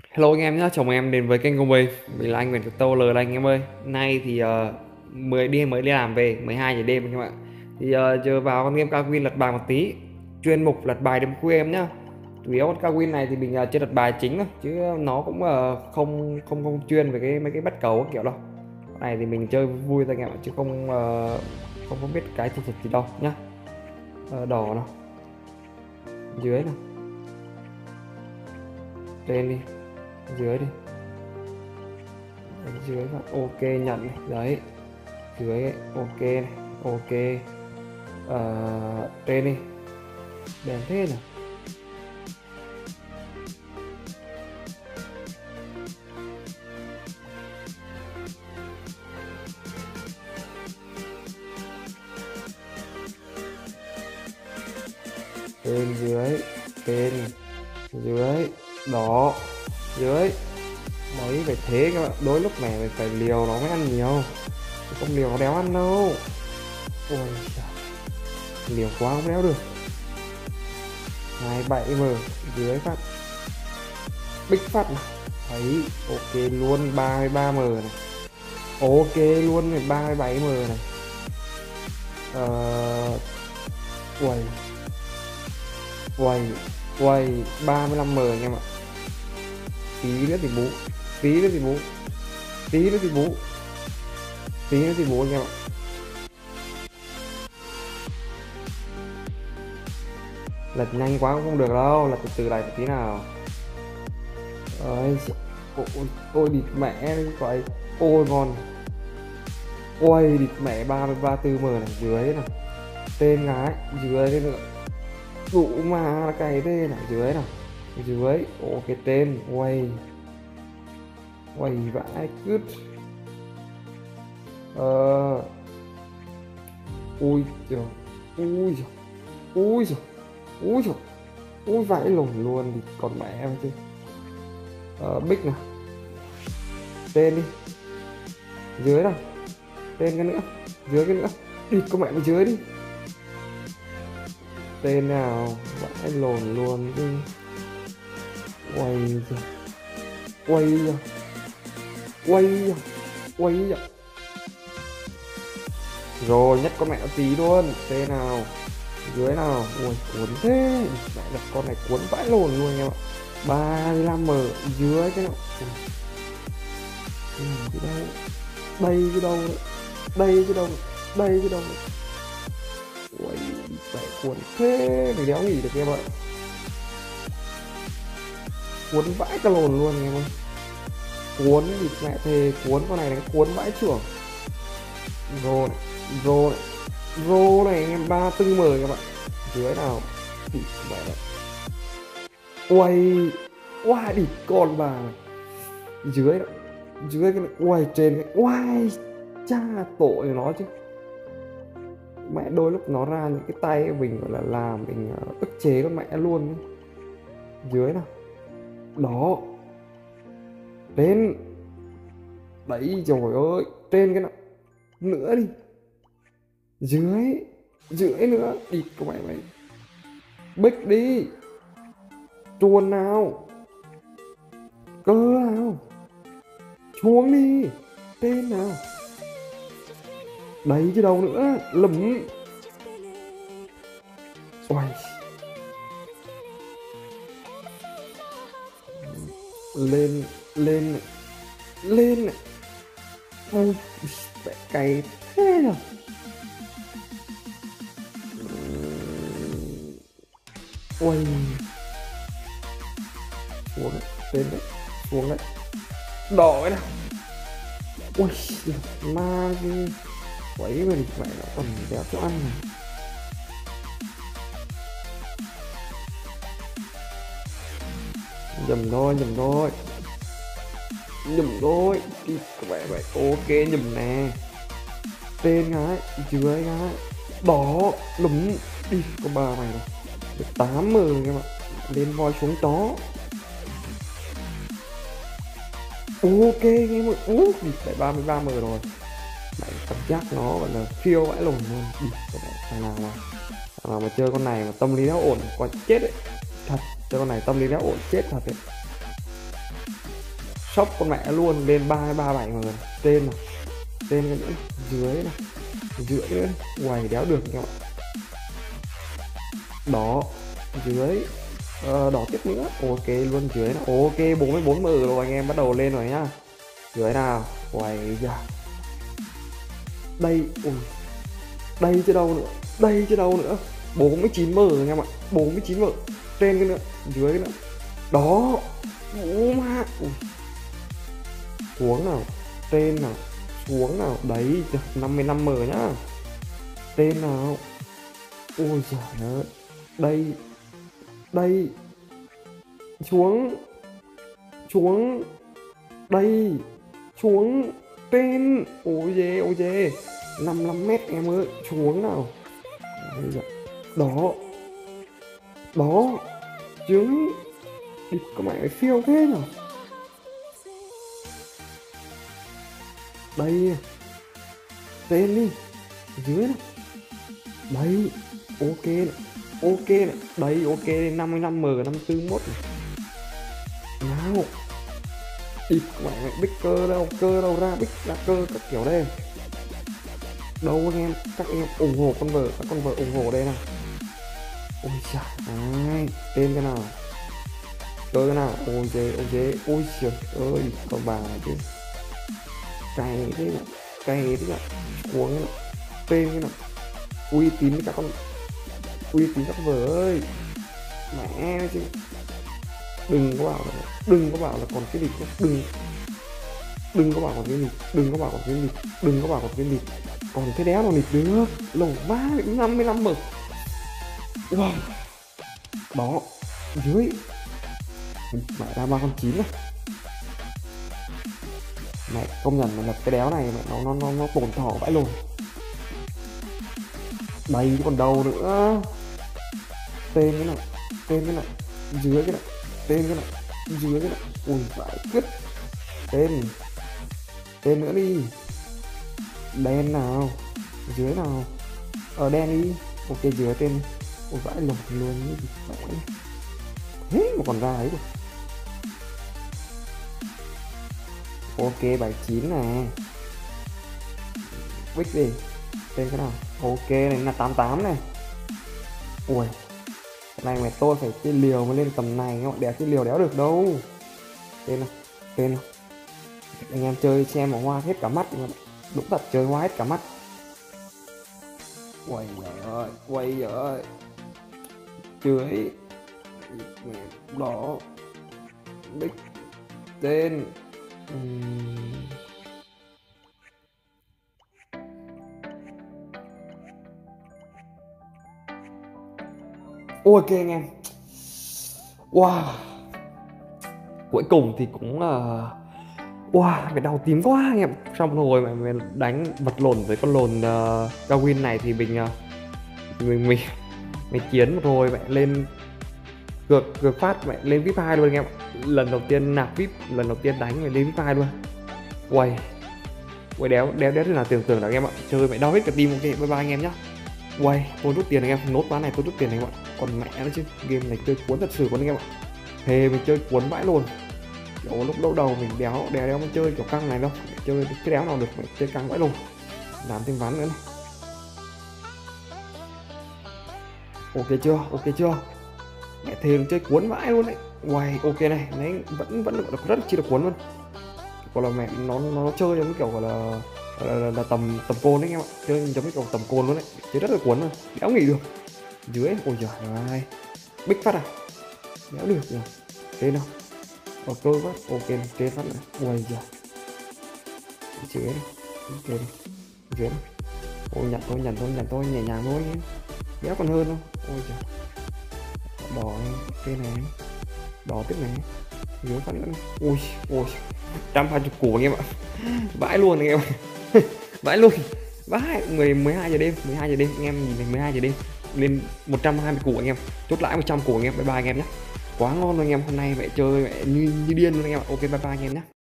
Hello anh em nhé, chào mừng em đến với kênh của mình là anh Nguyễn Thực Tâu lời anh em ơi. Nay thì mới đi làm về 12 giờ đêm anh em ạ. Thì giờ vào con game Kawin lật bài một tí, chuyên mục lật bài đêm khuya em nhá. Chủ yếu con Kawin này thì mình chơi lật bài chính thôi, chứ nó cũng không chuyên về mấy cái bắt cầu kiểu đâu. Con này thì mình chơi vui thôi anh em ạ, chứ không biết cái thực gì đâu nhá. Đỏ nào, dưới nào, lên đi, dưới đi, dưới vào ok nhận này đấy, dưới ấy. Ok này, ok. Trên đi, đèn thế nhỉ. Trên dưới, trên dưới, đỏ, dưới đấy. Phải thế các bạn, đôi lúc này phải liều nó mới ăn nhiều, không liều nó đéo ăn đâu. Ôi trời, liều quá không đéo được. 27m dưới phát bích phát này đấy. Ok luôn, 33m này, ok luôn này, 37m này. Quầy quầy quầy 35m anh em ạ. Tí nữa thì bú, tí nữa thì bú, tí nữa thì bú, tí nữa thì bú anh em ạ. Lật nhanh quá cũng không được đâu, lật từ từ lại một tí nào. Ôi, ôi địt mẹ vậy. Ôi ngon. Ôi địt mẹ, 34m này, dưới này, tên gái dưới đây nữa. Đủ mà là cái tên này, dưới nào, dưới ok. Tên quay quay vãi cứt. Ui trời, ui trời, ui trời, ui trời, ui vãi lồn luôn thì còn mẹ em chứ. Bích nào, tên đi, dưới nào, tên cái nữa, dưới cái nữa, địt con mẹ mày dưới đi. Tên nào vãi lồn luôn chứ. Quay rồi, quay rồi, quay rồi, quay rồi. Rồi nhất con mẹ nó tí luôn. Tên nào, dưới nào. Ui cuốn thế mẹ, đập con này cuốn vãi lồn luôn anh em ạ. 35m dưới cái nào. Cái đâu, đây cái đâu, đây cái đâu, đây cái đâu. Ui mẹ cuốn thế, mình đéo nghỉ được em ạ. Cuốn vãi cả lồn luôn anh em ơi. Cuốn thì mẹ thề, cuốn con này cuốn vãi trưởng. Rồi rồi rô này anh em, 34m các bạn. Dưới nào thì mẹ này. Quay oai đi con bà này. Dưới đó, dưới cái này quay, trên cái oai cha tội nó chứ. Mẹ đôi lúc nó ra những cái tay mình gọi là làm mình ức chế con mẹ luôn. Dưới nào, đó, trên đấy. Trời ơi, trên cái nào nữa đi, dưới, dưới nữa đi các mẹ mày. Bích đi, chuồn nào, cơ nào, xuống đi, tên nào, đấy chứ đâu nữa, lấm. Oai, lên lên lên này. Ôi mẹ cay thế nhở. Ôi xuống đấy, tên đấy, xuống đấy, đỏ cái nào. Ui ma cái quấy mà mẹ nó còn đéo cho ăn này. Nhầm thôi, nhầm thôi, nhầm thôi đi các bạn vậy. Ok nhầm nè. Tên gái, dưới gái, đỏ, lúm đi con bà mày rồi. 8m các bạn, lên voi xuống chó. Ok nghe mọi đi, phải 33m rồi. Mày cảm giác nó gọi là phiêu vãi lồn luôn. Đi thằng nào mà chơi con này mà tâm lý nó ổn còn chết đấy thật. Chơi con này tâm lý nó ổn chết thật đấy. sốc con mẹ luôn, lên 337 mà. Trên nào, trên cái nữa, dưới này, dưới nữa, quầy đéo được các bạn. Đó, dưới, đỏ tiếp nữa, ok luôn dưới nào. Ok 44 m rồi anh em, bắt đầu lên rồi nhá. Dưới nào, quầy ra. Đây, ui, đây chứ đâu nữa, đây chứ đâu nữa. 49 m anh em ạ, 49 m. Trên cái nữa, dưới cái nữa. Đó, má. Xuống nào, trên nào, xuống nào, đấy 55 m nhá. Trên nào, ôi giời ơi, đây, đây, xuống, xuống, đây, xuống, trên, ôi dê 55 m em ơi, xuống nào. Đó, đó, dưới, đi có mẹ phiêu thế nhở. Đây, trên đi, dưới này, đây, ok này, ok này, đây ok 55 m 54 này. Nào, đi mẹ bích cơ đâu ra, bích ra cơ các kiểu đây. Đâu anh em, các em ủng hộ con vợ, các con vợ ủng hộ đây nào. Ôi trời ơi, tên cái nào, chơi cái nào, ôi dê, ôi trời ơi, con bà chứ, cày thế nào, cày thế nào, uống cái nào, tên cái nào, uy tín các con, uy tín các vợ ơi, mẹ chứ, đừng có bảo là còn cái lịch, đừng có bảo còn cái lịch, đừng có bảo còn cái lịch, đừng có bảo còn cái lịch, còn thế đéo nào lịch được, lẩu má 55 m. Wow. Đó, dưới mẹ ra 3 con 9 này. Mẹ công nhận là lập cái đéo này mẹ nó tổn thọ vãi luôn. Đây còn đâu nữa. Tên cái nào, dưới cái nào, tên cái nào, dưới cái nào. Ui vãi cứt. Tên nữa đi. Đen nào, dưới nào, ở đen đi. Ok dưới tên. Ôi vãi lồng luôn như vậy. Thế mà còn ra ấy rồi. Ok 79 nè. Bích đi. Tên cái nào. Ok này là 88 này. Ui, cái này mày tôi phải chơi liều mới lên tầm này các bạn, đéo chơi liều đéo được đâu. Tên nào. Anh em chơi xem mà hoa hết cả mắt. Đúng thật chơi hoa hết cả mắt. Quay ơi, dưới đó, bích tên, ok anh em. Wow, cuối cùng thì cũng wow, phải đau tím quá anh em. Xong rồi mày đánh vật lộn với con lồn Darwin này thì mình chiến một hồi mẹ lên cược phát mẹ lên VIP 2 luôn anh em. Lần đầu tiên nạp VIP, lần đầu tiên đánh mày lên VIP 2 luôn. Quay đéo thế nào tưởng tượng được anh em ạ. Chơi mẹ đau hết cả tim. Ok bye bye anh em nhá. Quay tôi rút tiền anh em, nốt ván này tôi rút tiền anh em ạ. Còn mẹ nó chứ, game này chơi cuốn thật sự con anh em ạ. Thề mình chơi cuốn vãi luôn. Kiểu lúc đầu mình đéo mới chơi kiểu căng này đâu, chơi cái đéo nào được, mày chơi căng vãi luôn. Làm thêm ván nữa này. Ok chưa mẹ thề chơi cuốn vãi luôn đấy. Quay ok này, đấy vẫn được rất chi là cuốn luôn. Gọi là mẹ nó chơi giống kiểu gọi là tầm côn đấy anh em ạ, chơi giống kiểu tầm côn luôn đấy, chơi rất là cuốn luôn, đéo nghỉ được. Dưới ôi giời ơi, bích phát à, đéo được rồi. Thế nào, cơ phát, ok trên phát này, ôi giời, dưới này, ok này, dưới này, ôi nhận thôi, nhẹ nhàng thôi nhé, đéo còn hơn không, ôi giời, đỏ cái này, đỏ tiếp này, dưới phát nữa, ui 120 củ anh em ạ, vãi luôn anh em. Vãi luôn, vãi. 12 giờ đêm anh em nhìn thấy 12 giờ đêm lên 120 củ anh em, chốt lãi 100 củ anh em. Bye bye anh em nhé, quá ngon luôn anh em, hôm nay mẹ chơi mẹ như điên luôn anh em ạ. Ok bye bye anh em nhé.